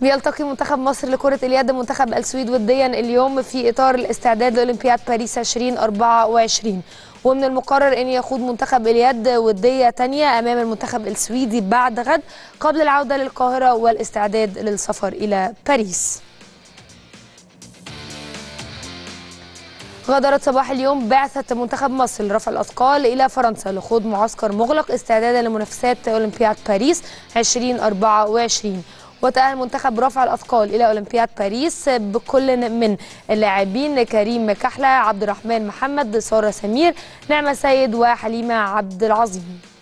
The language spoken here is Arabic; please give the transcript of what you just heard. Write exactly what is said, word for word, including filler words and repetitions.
بيلتقي منتخب مصر لكرة اليد منتخب السويد وديا اليوم في إطار الاستعداد لأولمبياد باريس ألفين وأربعة وعشرين، ومن المقرر أن يخوض منتخب اليد ودية تانية أمام المنتخب السويدي بعد غد قبل العودة للقاهرة والاستعداد للسفر إلى باريس. غادرت صباح اليوم بعثة منتخب مصر لرفع الأثقال إلى فرنسا لخوض معسكر مغلق استعدادا لمنافسات أولمبياد باريس ألفين وأربعة وعشرين. وتأهل منتخب رفع الأثقال إلى أولمبياد باريس بكل من اللاعبين كريم كحلة، عبد الرحمن محمد، سارة سمير، نعمة سيد، وحليمة عبد العظيم.